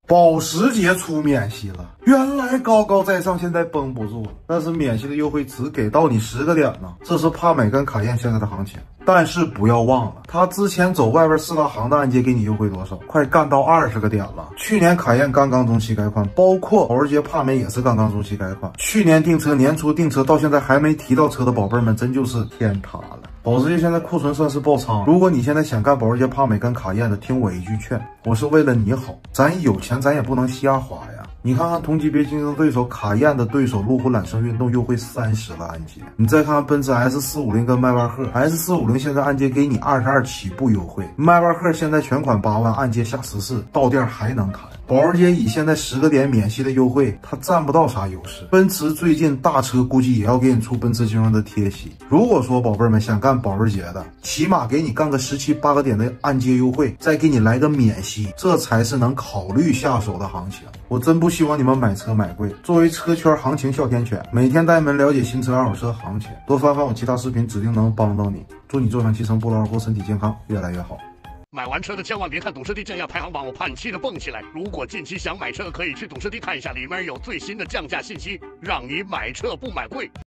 保时捷出免息了，原来高高在上，现在绷不住了。但是免息的优惠只给到你10个点呢，这是帕美跟卡宴现在的行情。但是不要忘了，他之前走外边4大行的按揭给你优惠多少？快干到20个点了。去年卡宴刚刚中期改款，包括保时捷帕美也是刚刚中期改款。去年订车，年初订车，到现在还没提到车的宝贝们，真就是天塌了。保时捷现在库存算是爆仓，如果你现在想干保时捷帕美跟卡宴的，听我一句劝，我是为了你好，咱有钱咱也不能瞎花呀。你看看同级别竞争对手卡宴的对手路虎揽胜运动优惠30了按揭，你再看看奔驰 S450 跟迈巴赫 ，S450 现在按揭给你22起步优惠，迈巴赫现在全款8万，按揭下14，到店还能谈。保时捷以现在10个点免息的优惠，它占不到啥优势。奔驰最近大车估计也要给你出奔驰金融的贴息。如果说宝贝们想干保时捷的，起码给你干个17、8个点的按揭优惠，再给你来个免息，这才是能考虑下手的行情。我真不希望你们买车买贵。作为车圈行情哮天犬，每天带你们了解新车、二手车行情，多翻翻我其他视频，指定能帮到你。祝你坐享其成，不劳而获，身体健康，越来越好。 买完车的千万别看懂车帝降价排行榜，我怕你气得蹦起来。如果近期想买车，可以去懂车帝看一下，里面有最新的降价信息，让你买车不买贵。